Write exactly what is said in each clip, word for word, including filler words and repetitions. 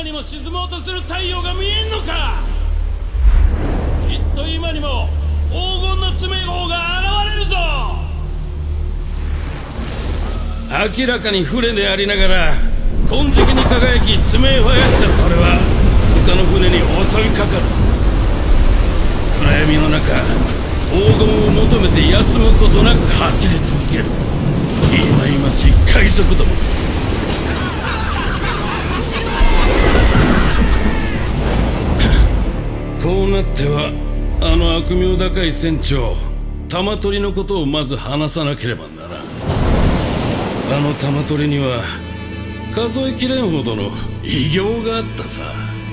今にも沈もうとする太陽が見えんのか。きっと今にも黄金の詰め号が現れるぞ。明らかに船でありながら金色に輝き爪を生やしたそれは他の船に襲いかかる。暗闇の中黄金を求めて休むことなく走り続ける忌々しい海賊ども。こうなってはあの悪名高い船長玉取のことをまず話さなければならん。あの玉取には数えきれんほどの偉業があったさ。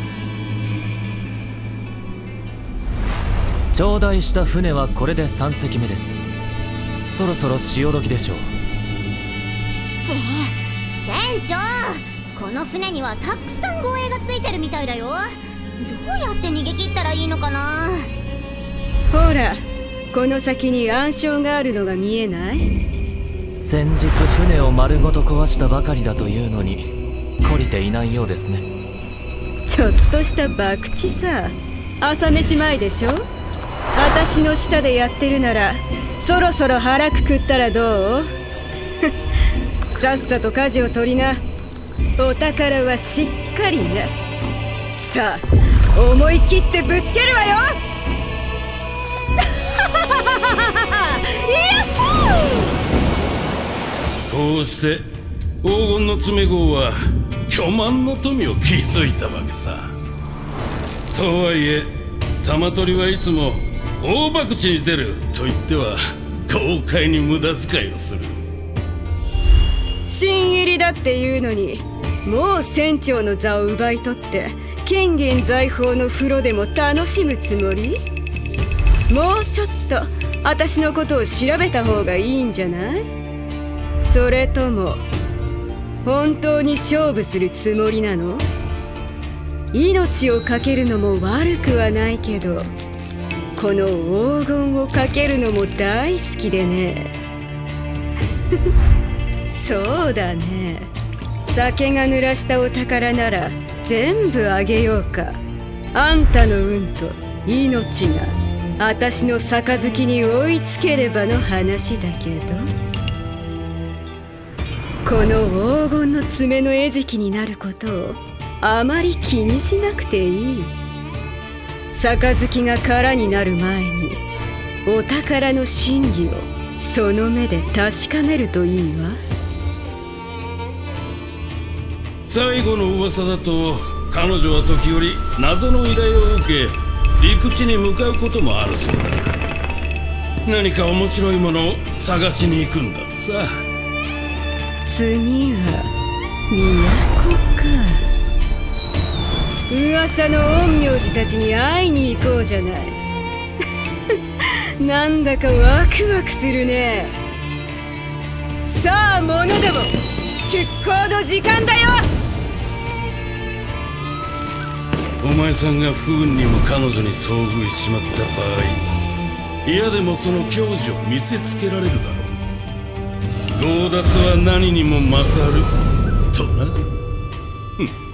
頂戴した船はこれでさん隻目です。そろそろ潮時でしょう。 ち船長、この船にはたくさん護衛がついてるみたいだよ。どうやって逃げ切ったらいいのかな。 ほら、この先に暗礁があるのが見えない？ 先日船を丸ごと壊したばかりだというのに懲りていないようですね。 ちょっとした博打さ。朝飯前でしょ。私の下でやってるならそろそろ腹くくったらどう？さっさと舵を取りな。お宝はしっかりね。さあ思い切ってぶつけるわよ。 こうして黄金の詰め号は巨万の富を築いたわけさ。とはいえ玉取はいつも大博打に出ると言っては豪快に無駄遣いをする。 新入りだっていうのにもう船長の座を奪い取って金銀財宝の風呂でも楽しむつもり？もうちょっと私のことを調べた方がいいんじゃない？それとも本当に勝負するつもりなの？命を懸けるのも悪くはないけど、この黄金をかけるのも大好きでね。そうだね。酒が濡らしたお宝なら全部あげようか。あんたの運と命が私の杯に追いつければの話だけど。この黄金の爪の餌食になることをあまり気にしなくていい。杯が空になる前にお宝の真偽をその目で確かめるといいわ。 最後の噂だと彼女は時折謎の依頼を受け陸地に向かうこともあるそうだ。何か面白いものを探しに行くんだとさ。 次は都か。噂の陰陽師たちに会いに行こうじゃない。なんだかワクワクするね。さあ者ども、出航の時間だよ。 お前さんが不運にも彼女に遭遇しちまった場合、嫌でもその矜持を見せつけられるだろう。強奪は何にも勝るとな。